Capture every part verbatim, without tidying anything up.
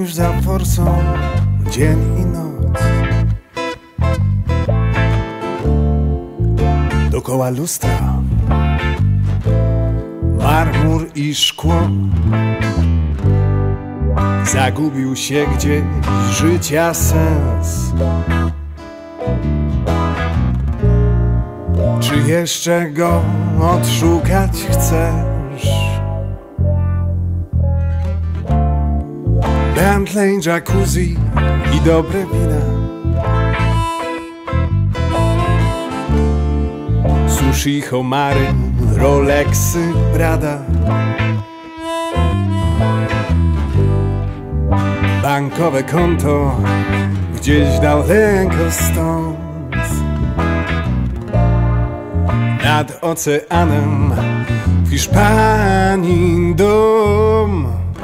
Staniesz za forsą dzień i noc. Dokoła lustra marmur i szkło. Zagubił się gdzieś życia sens. Czy jeszcze go odszukać chcesz? Bentley, jacuzzi i dobre wina, sushi, homary, Rolexy, Prada, bankowe konto gdzieś daleko stąd. Nad oceanem w Hiszpanii dom.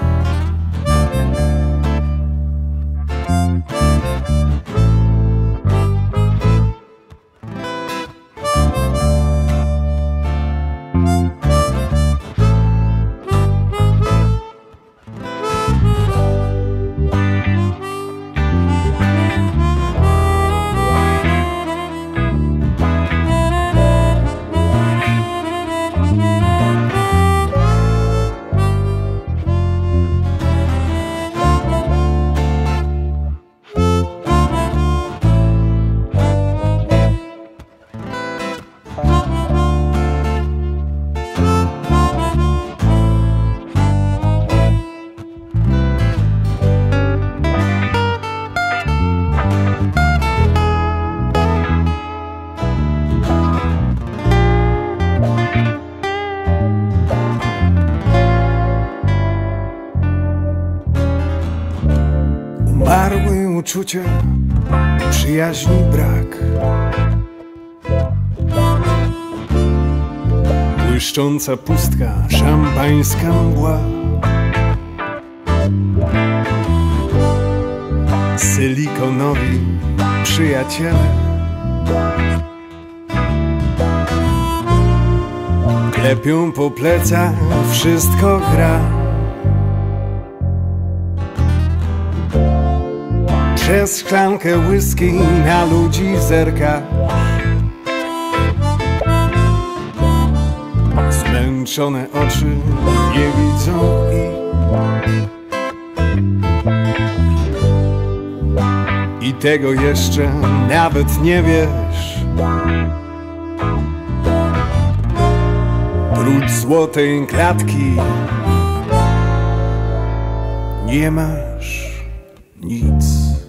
Umarły uczucia, przyjaźni brak, błyszcząca pustka, szampańska mgła, silikonowi przyjaciele, klepią po plecach, wszystko gra. Przez szklankę whisky na ludzi zerka. Zmęczone oczy nie widzą ich. I tego jeszcze nawet nie wiesz. Prócz złotej klatki nie masz nic.